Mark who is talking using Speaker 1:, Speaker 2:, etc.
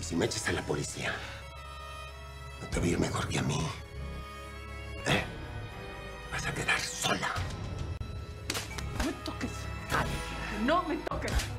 Speaker 1: si me echas a la policía, no te va a ir mejor que a mí. Vas a quedar sola.
Speaker 2: No me toques. No me toques.